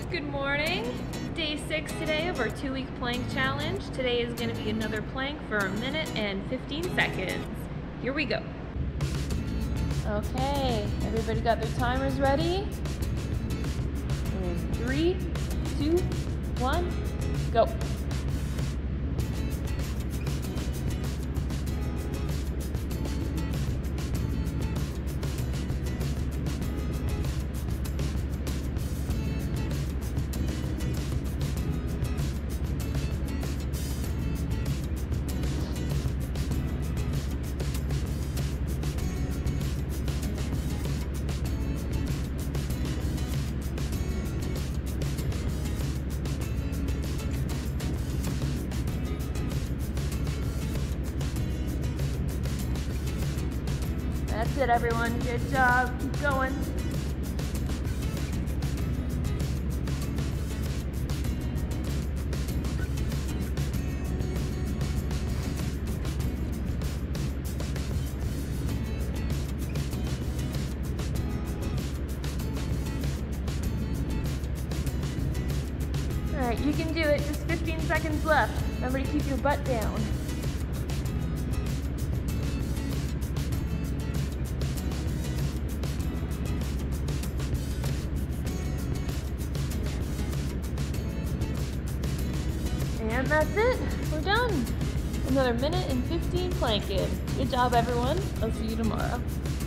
Good morning. Day 6 today of our 2-week plank challenge. Today is going to be another plank for a minute and 15 seconds. Here we go. Okay, everybody got their timers ready? In 3, 2, 1, go. That's it, everyone. Good job. Keep going. All right, you can do it. Just 15 seconds left. Remember to keep your butt down. And that's it. We're done. Another minute and 15 planking. Good job, everyone. I'll see you tomorrow.